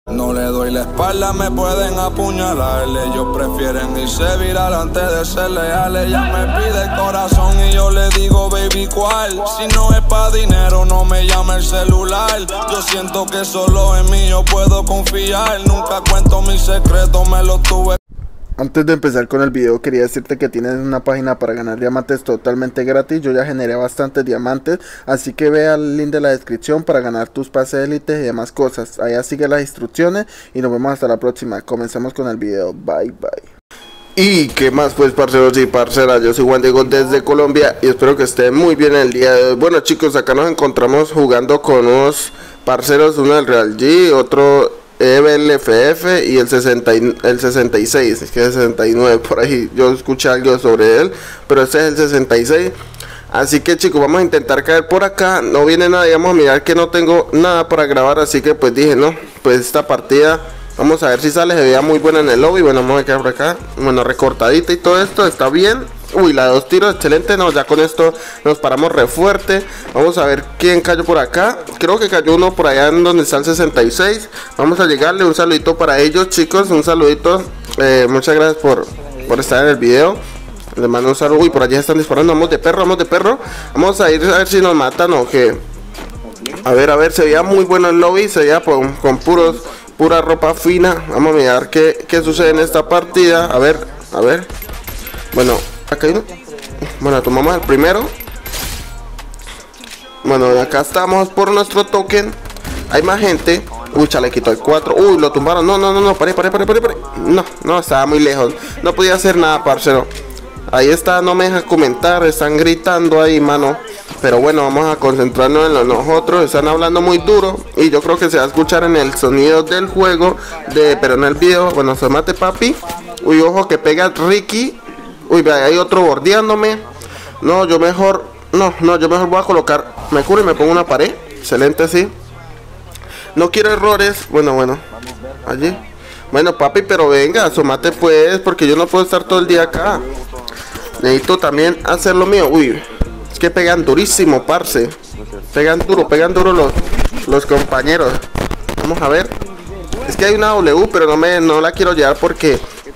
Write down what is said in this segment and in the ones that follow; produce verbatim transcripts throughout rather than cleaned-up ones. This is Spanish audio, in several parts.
No le doy la espalda, me pueden apuñalar. Ellos prefieren irse viral antes de ser leales. Ella me pide el corazón y yo le digo, baby, ¿cuál? Si no es pa' dinero, no me llame el celular. Yo siento que solo en mí yo puedo confiar. Nunca cuento mis secretos, me los tuve. Antes de empezar con el video, quería decirte que tienes una página para ganar diamantes totalmente gratis. Yo ya generé bastantes diamantes, así que ve al link de la descripción para ganar tus pases élites y demás cosas. Allá sigue las instrucciones y nos vemos hasta la próxima. Comencemos con el video. Bye bye. Y qué más pues, parceros y parceras, yo soy Juan Diego desde Colombia y espero que estén muy bien el día de hoy. Bueno chicos, acá nos encontramos jugando con unos parceros, uno del Real G, otro E V L F F y el, sesenta y, el sesenta y seis, es que es sesenta y nueve por ahí, yo escuché algo sobre él, pero este es el sesenta y seis. Así que chicos, vamos a intentar caer por acá. No viene nadie, vamos a mirar que no tengo nada para grabar, así que pues dije, no, pues esta partida vamos a ver si sale, se veía muy buena en el lobby. Bueno, vamos a quedar por acá, bueno, recortadita y todo esto, está bien. Uy, la de dos tiros, excelente, no, ya con esto nos paramos re fuerte. Vamos a ver quién cayó por acá. Creo que cayó uno por allá en donde está el sesenta y seis. Vamos a llegarle, un saludito para ellos chicos, un saludito. eh, Muchas gracias por, por estar en el video. Les mando un saludo. Uy, por allá están disparando, vamos de perro, vamos de perro. Vamos a ir a ver si nos matan o qué. A ver, a ver, se veía muy bueno el lobby, se veía con, con puros, pura ropa fina. Vamos a mirar qué, qué sucede en esta partida. A ver, a ver. Bueno, acá hay uno. Bueno, tomamos el primero. Bueno, acá estamos por nuestro token. Hay más gente. Uy, chalequito el cuatro. Uy, lo tumbaron. No, no, no, no, pare, pare, pare, pare, pare. No, no, estaba muy lejos. No podía hacer nada, parcero. Ahí está, no me deja comentar. Están gritando ahí, mano. Pero bueno, vamos a concentrarnos en los nosotros. Están hablando muy duro y yo creo que se va a escuchar en el sonido del juego de, pero en el video. Bueno, se mate papi. Uy, ojo que pega Ricky. Uy, vea, hay otro bordeándome. No, yo mejor, no, no, yo mejor voy a colocar, me curo y me pongo una pared. Excelente, sí. No quiero errores. Bueno, bueno, allí. Bueno, papi, pero venga, asómate pues, porque yo no puedo estar todo el día acá. Necesito también hacer lo mío. Uy, es que pegan durísimo, parce. Pegan duro, pegan duro los, los compañeros. Vamos a ver. Es que hay una W, pero no me, no la quiero llevar porque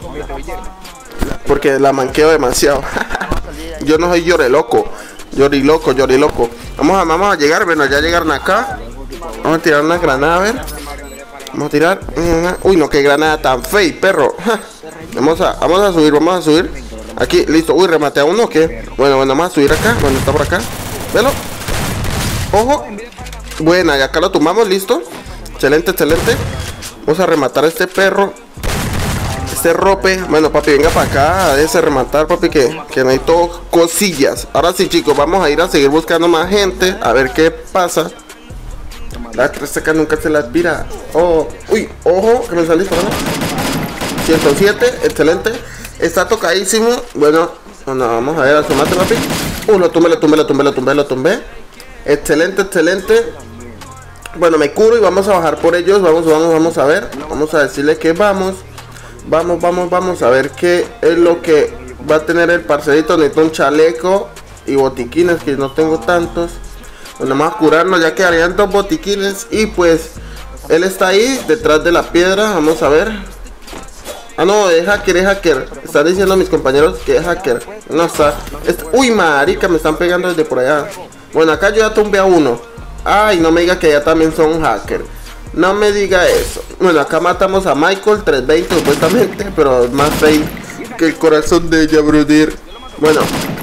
Porque la manqueo demasiado. Yo no soy llore loco. Llori loco, llori loco. Vamos a, vamos a llegar, bueno, ya llegaron acá. Vamos a tirar una granada, a ver. Vamos a tirar. Uy, no, qué granada tan fea, perro. Vamos a, vamos a subir, vamos a subir. Aquí, listo. Uy, remate a uno, ¿qué? Bueno, bueno, vamos a subir acá. Bueno, está por acá. Velo. Ojo. Buena, y acá lo tomamos, listo. Excelente, excelente. Vamos a rematar a este perro. Este rope. Bueno, papi, venga para acá. Déjese rematar, papi, que, que necesito cosillas. Ahora sí, chicos, vamos a ir a seguir buscando más gente. A ver qué pasa. La tres acá nunca se la aspira. Oh, uy, ojo, que me sale disparando. ciento siete, excelente. Está tocadísimo. Bueno, bueno, vamos a ver, asomate, papi. Uh, lo tumbé, lo tumbé, lo tumbé, lo tumbé, lo tumbé. Excelente, excelente. Bueno, me curo y vamos a bajar por ellos. Vamos, vamos, vamos a ver. Vamos a decirle que vamos. Vamos, vamos, vamos a ver qué es lo que va a tener el parcerito. Necesito un chaleco y botiquines, que no tengo tantos. Bueno, vamos a curarnos, ya quedarían dos botiquines. Y pues, él está ahí, detrás de la piedra. Vamos a ver. Ah, no, es hacker, es hacker. Están diciendo mis compañeros que es hacker. No está. Es... Uy, marica, me están pegando desde por allá. Bueno, acá yo ya tumbé a uno. Ay, no me diga que ya también son hacker. No me diga eso. Bueno, acá matamos a Michael trescientos veinte supuestamente, pero más fake que el corazón de ella, brother. Bueno,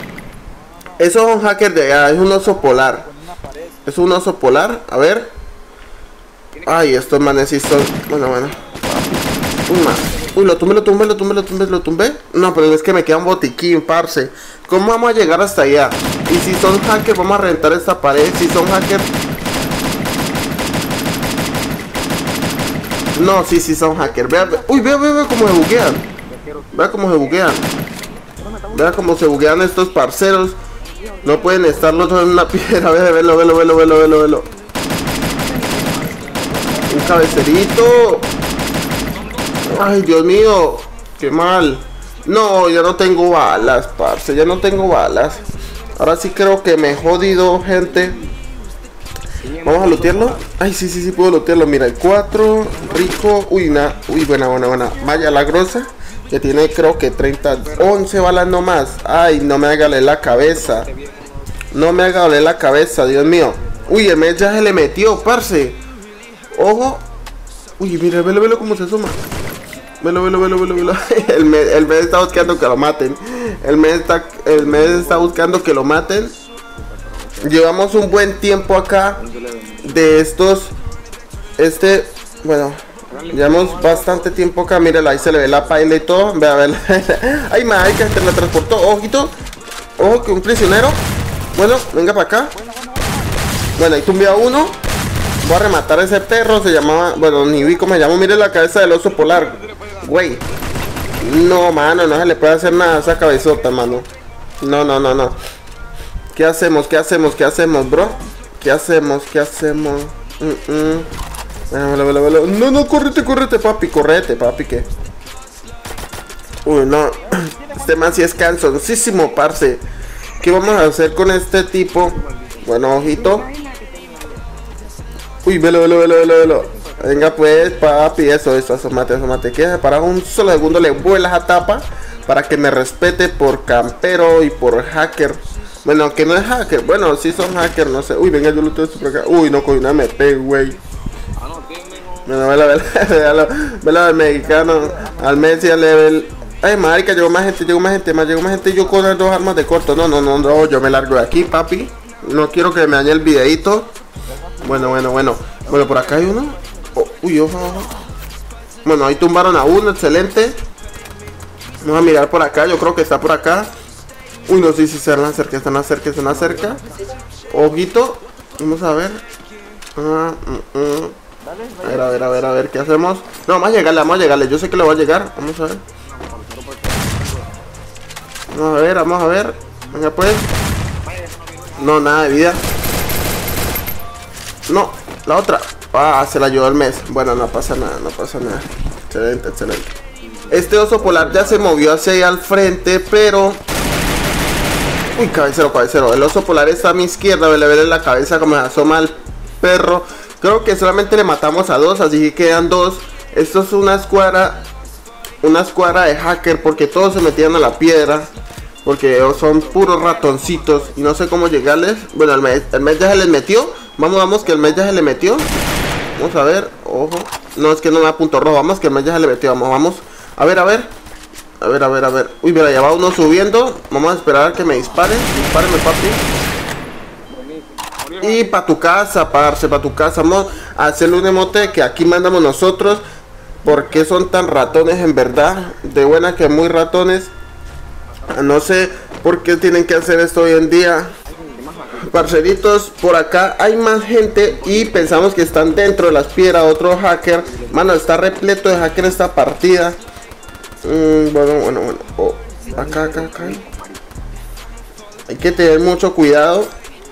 eso es un hacker de allá, es un oso polar. Es un oso polar, a ver. Ay, estos manes sí son... Bueno, bueno. Un más. Uy, lo tumbé, lo tumbé, lo tumbé, lo tumbé, lo tumbé. No, pero es que me queda un botiquín, parce. ¿Cómo vamos a llegar hasta allá? Y si son hackers, vamos a reventar esta pared. Si son hackers... No, sí, sí son hackers. Vea, vea. Uy, vea, vea, vea cómo se buguean. Vea cómo se buguean. Vea cómo se buguean estos parceros. No pueden estar los dos en una piedra. Vea, velo, velo, velo, velo, velo, velo. Un cabecerito. Ay, Dios mío. Qué mal. No, ya no tengo balas, parce. Ya no tengo balas. Ahora sí creo que me he jodido, gente. Vamos a lootearlo. Ay, sí, sí, sí, puedo lootearlo. Mira, el cuatro, rico. Uy, una, uy, buena, buena, buena. Vaya la grosa, que tiene creo que treinta, once balas nomás. Ay, no me haga doler la cabeza. No me haga doler la cabeza, Dios mío. Uy, el mes ya se le metió, parce. Ojo. Uy, mira, velo, velo cómo se suma. Velo, velo, velo, velo, velo. El mes, el mes está buscando que lo maten. El mes está, el mes está buscando que lo maten. Llevamos un buen tiempo acá de estos. Este, bueno, llevamos bastante tiempo acá. Mírala, ahí se le ve la paila y todo. Ve a ver. Ay, madre, que se la transportó. Ojito. Ojo, que un prisionero. Bueno, venga para acá. Bueno, ahí tumbé a uno. Voy a rematar a ese perro. Se llamaba, bueno, ni vi cómo se llama. Mire la cabeza del oso polar. Güey. No, mano, no se le puede hacer nada a esa cabezota, mano. No, no, no, no. ¿Qué hacemos? ¿Qué hacemos? ¿Qué hacemos, bro? ¿Qué hacemos? ¿Qué hacemos? Mm -mm. Bueno, bueno, bueno, bueno. No, no, correte, correte, papi. Correte, papi, ¿qué? Uy, no. Este man sí es cansoncísimo, parce. ¿Qué vamos a hacer con este tipo? Bueno, ojito. Uy, velo, velo, velo, velo, velo. Venga pues, papi, eso, eso, asomate, asomate. Que para un solo segundo le vuelas a tapa para que me respete por campero y por hacker. Bueno, que no es hacker, bueno, sí son hacker, no sé. Uy, venga, yo lo tengo por acá. Uy, no, con una M P, güey. Bueno, vela, vela, vela, vela al mexicano, al Messi, al level. Ay, marica, llegó más gente, llegó más gente, más llegó más gente. Yo con las dos armas de corto. No, no, no, no, yo me largo de aquí, papi. No quiero que me dañe el videito. Bueno, bueno, bueno. Bueno, por acá hay uno. Oh, uy, ojo, ojo. Bueno, ahí tumbaron a uno, excelente. Vamos a mirar por acá, yo creo que está por acá. Uy, no sé si se van cerca, están cerca, están cerca. Ojito. Vamos a ver. Ah, mm, mm. A ver, a ver, a ver, a ver, ¿qué hacemos? No, vamos a llegarle, vamos a llegarle. Yo sé que le voy a llegar. Vamos a ver. Vamos a ver, vamos a ver. Venga, pues. No, nada de vida. No, la otra. Ah, se la llevó el mes. Bueno, no pasa nada, no pasa nada. Excelente, excelente. Este oso polar ya se movió hacia ahí al frente, pero... Uy, cabecero, cabecero. El oso polar está a mi izquierda. Vele, vele la cabeza como se asoma el perro. Creo que solamente le matamos a dos, así que quedan dos. Esto es una escuadra. Una escuadra de hacker, porque todos se metían a la piedra. Porque son puros ratoncitos. Y no sé cómo llegarles. Bueno, el mes, el mes ya se les metió. Vamos, vamos, que el mes ya se le metió. Vamos a ver, ojo. No, es que no me da punto rojo. Vamos, que el mes ya se le metió. Vamos, vamos. A ver, a ver. A ver, a ver, a ver. Uy, mira, ya va uno subiendo. Vamos a esperar a que me disparen. Dispárenme, papi. Y para tu casa, parce, para tu casa. Vamos a hacerle un emote que aquí mandamos nosotros. ¿Por qué son tan ratones en verdad? De buena que muy ratones. No sé por qué tienen que hacer esto hoy en día. Parceritos, por acá hay más gente y pensamos que están dentro de las piedras. Otro hacker. Mano, está repleto de hacker esta partida. Mm, bueno, bueno, bueno. Oh, acá, acá, acá. Hay que tener mucho cuidado.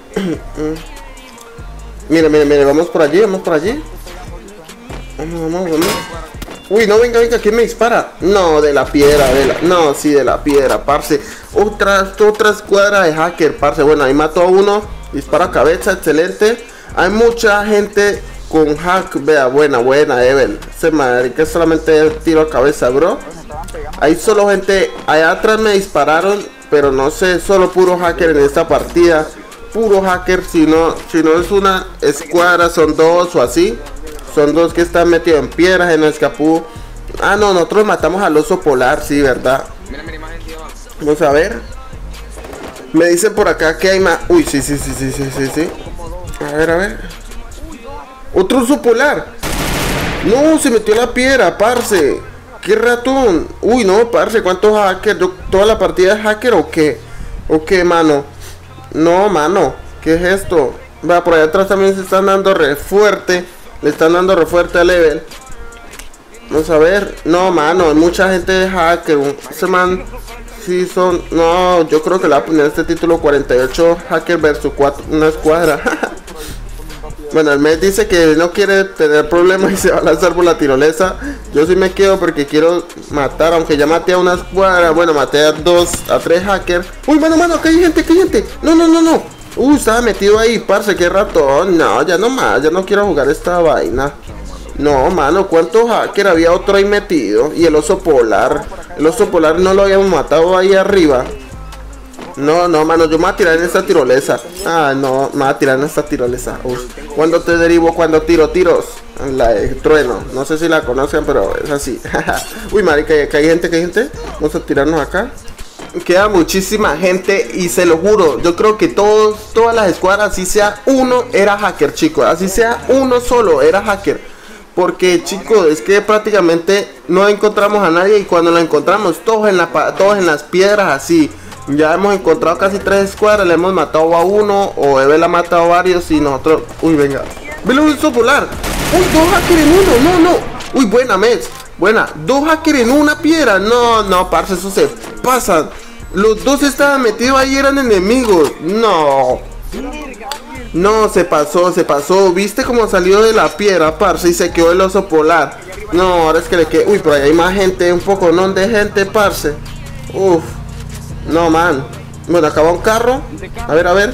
Mire, mire, mire. Vamos por allí, vamos por allí. Vamos, vamos, vamos. Uy, no, venga, venga, ¿quién me dispara? No, de la piedra, de la... No, sí, de la piedra, parce. Otra, otra escuadra de hacker, parce. Bueno, ahí mató a uno. Dispara cabeza, excelente. Hay mucha gente con hack. Vea, buena, buena, Evel. Ese madre que solamente tiro a cabeza, bro. Hay solo gente... Allá atrás me dispararon, pero no sé, solo puro hacker en esta partida. Puro hacker, si no, si no es una escuadra, son dos o así. Son dos que están metidos en piedras, en el escapú. Ah, no, nosotros matamos al oso polar, sí, ¿verdad? Vamos a ver. Me dicen por acá que hay más. Uy, sí, sí, sí, sí, sí, sí, sí. A ver, a ver. Otro oso polar. No, se metió la piedra, parce. Qué ratón. Uy, no, parce, ¿cuántos hackers? ¿Toda la partida es hacker o qué? ¿O qué, mano? No, mano. ¿Qué es esto? Va, por allá atrás también se están dando re fuerte. Le están dando re fuerte a level. Vamos a ver. No, mano, mucha gente de hacker. Ese man, sí son. No, yo creo que le va a poner este título cuarenta y ocho hacker versus cuatro, una escuadra. Bueno, el mes dice que no quiere tener problemas y se va a lanzar por la tirolesa. Yo sí me quedo porque quiero matar, aunque ya maté a una escuadra. Bueno, maté a dos, a tres hackers. Uy, mano, mano, acá hay gente, acá hay gente. No, no, no, no. Uh, estaba metido ahí, parce, qué ratón. No, ya no más, ya no quiero jugar esta vaina. No, mano, ¿cuántos hackers? Había otro ahí metido. Y el oso polar. El oso polar no lo habíamos matado ahí arriba. No, no, mano, yo me voy a tirar en esta tirolesa. Ah, no, me voy a tirar en esta tirolesa. Uf. Cuando te derivo, cuando tiro tiros. La de trueno. No sé si la conocen, pero es así. Uy, marica, que hay gente, que hay gente. Vamos a tirarnos acá. Queda muchísima gente y se lo juro, yo creo que todos, todas las escuadras, así sea uno, era hacker, chicos. Así sea uno solo, era hacker. Porque, chicos, es que prácticamente no encontramos a nadie. Y cuando lo encontramos, todos en, la, todos en las piedras, así. Ya hemos encontrado casi tres escuadras. Le hemos matado a uno, o Evel ha matado a varios. Y nosotros, uy, venga, velo, un sopolar. Uy, dos hackers en uno, no, no. Uy, buena, Mets. Buena, dos hackers en una piedra. No, no, parce, eso se pasan. Los dos estaban metidos ahí, eran enemigos. No. No, se pasó, se pasó. ¿Viste cómo salió de la piedra, parce? Y se quedó el oso polar. No, ahora es que le quedó. Uy, pero ahí hay más gente, un poco, ¿no? De gente, parce. Uf. No, man. Bueno, acaba un carro. A ver, a ver.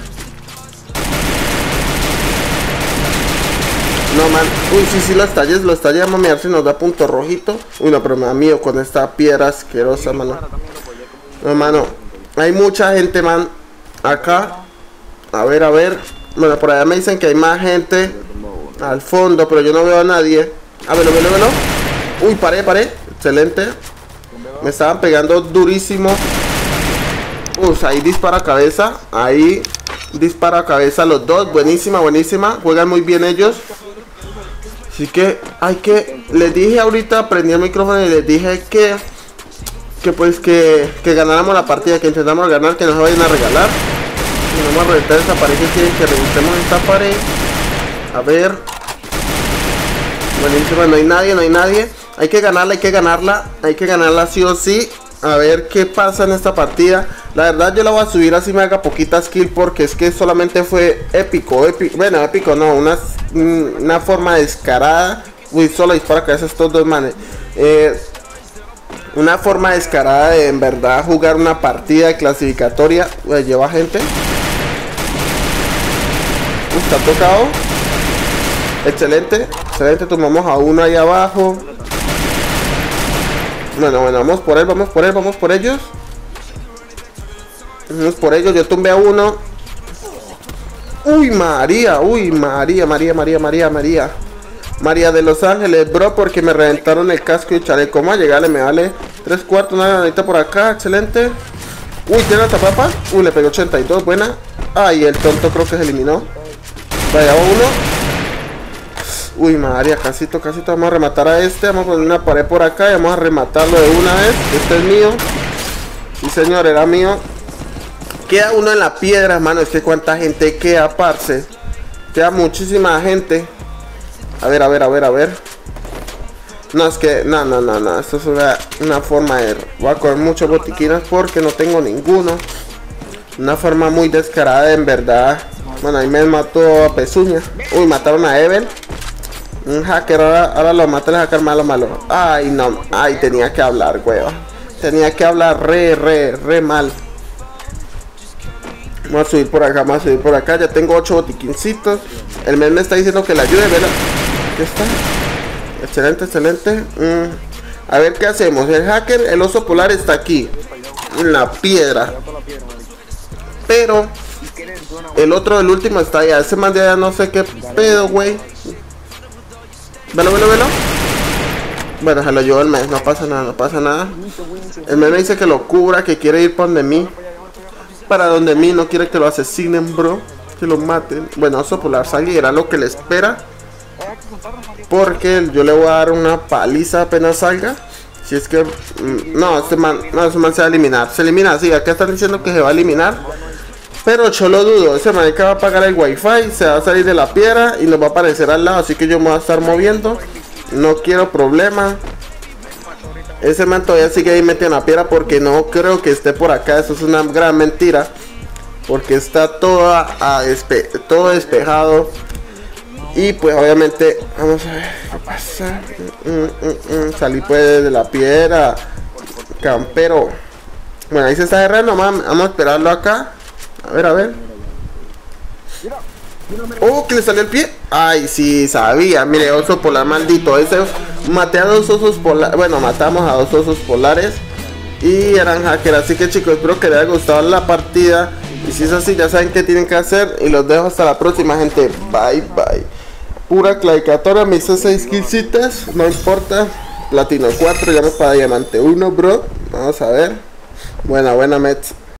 No, man. Uy, sí, sí, lo estalles, lo estalles. Vamos a mirar si nos da punto rojito. Uy, no, pero me da miedo con esta piedra asquerosa, mano. No, mano. Hay mucha gente, man. Acá. A ver, a ver. Bueno, por allá me dicen que hay más gente al fondo, pero yo no veo a nadie. A ver, velo, velo. Uy, paré, paré. Excelente. Me estaban pegando durísimo. Uy, ahí dispara cabeza. Ahí dispara cabeza los dos. Buenísima, buenísima. Juegan muy bien ellos. Así que hay que... Les dije ahorita, prendí el micrófono y les dije que... Que pues que, que ganáramos la partida, que intentamos ganar, que nos vayan a regalar. Y vamos a reventar esta pared, que quieren que reventemos esta pared. A ver. Buenísima, no hay nadie, no hay nadie. Hay que ganarla, hay que ganarla. Hay que ganarla sí o sí. A ver qué pasa en esta partida. La verdad yo la voy a subir así me haga poquitas kills, porque es que solamente fue épico, épico. Bueno, épico no, una, una forma descarada. Uy, solo dispara cabeza estos dos manes. Eh... Una forma descarada de en verdad jugar una partida clasificatoria. Uy, lleva gente. Uy, está tocado. Excelente. Excelente, tomamos a uno ahí abajo. Bueno, bueno, vamos por él, vamos por él, vamos por ellos. Vamos por ellos, yo tumbé a uno. Uy, María, uy, María, María, María, María, María. María de Los Ángeles, bro, porque me reventaron el casco y chaleco. ¿Cómo a llegarle? Me vale tres cuartos, una granadita por acá, excelente. Uy, ¿tiene la tapapa? Uy, le pegó ochenta y dos, buena. Ay, el tonto creo que se eliminó. Vaya, uno. Uy, María, casito, casito. Vamos a rematar a este, vamos a poner una pared por acá y vamos a rematarlo de una vez. Este es mío. Sí, señor, era mío. Queda uno en la piedra, hermano. Es que cuánta gente queda, parce. Queda muchísima gente. A ver, a ver, a ver, a ver. No, es que, no, no, no, no. Esto es una, una forma de... Voy a coger muchos botiquines porque no tengo ninguno. Una forma muy descarada, en verdad. Bueno, ahí me mató a Pezuña. Uy, mataron a Evel. Un hacker, ahora, ahora lo mata el hacker malo, malo. Ay, no, ay, tenía que hablar, hueva. Tenía que hablar re, re, re mal. Vamos a subir por acá, vamos a subir por acá. Ya tengo ocho botiquincitos. El men me está diciendo que le ayude, ¿verdad? ¿Qué está? Excelente, excelente. Mm. A ver qué hacemos. El hacker, el oso polar está aquí, en la piedra. Pero el otro, el último está allá. Ese man de allá no sé qué pedo, güey. Velo, velo, velo. Bueno, se lo llevó el mes. No pasa nada, no pasa nada. El men me dice que lo cubra, que quiere ir por donde mí. Para donde mí, no quiere que lo asesinen, bro. Que lo maten. Bueno, oso polar salga, lo que le espera. Porque yo le voy a dar una paliza apenas salga. Si es que... No, este man, no, este man se va a eliminar. Se elimina, sí, acá están diciendo que se va a eliminar. Pero yo lo dudo. Ese man que va a apagar el wifi, se va a salir de la piedra y nos va a aparecer al lado. Así que yo me voy a estar moviendo. No quiero problema. Ese man todavía sigue ahí metido en la piedra porque no creo que esté por acá. Eso es una gran mentira. Porque está todo, a despe todo despejado. Y pues obviamente, vamos a ver qué pasa. Mm, mm, mm, salí pues de la piedra. Campero. Bueno, ahí se está cerrando. Vamos a esperarlo acá. A ver, a ver. Oh, que le salió el pie. Ay, sí, sabía. Mire, oso polar maldito. Ese, maté a dos osos polares. Bueno, matamos a dos osos polares. Y eran hackers. Así que chicos, espero que les haya gustado la partida. Y si es así, ya saben qué tienen que hacer. Y los dejo hasta la próxima, gente. Bye, bye. Pura claicatoria. Me hice seis killcitas. No importa. Platino cuatro. Ya me para diamante uno, bro. Vamos a ver. Buena, buena, Mets.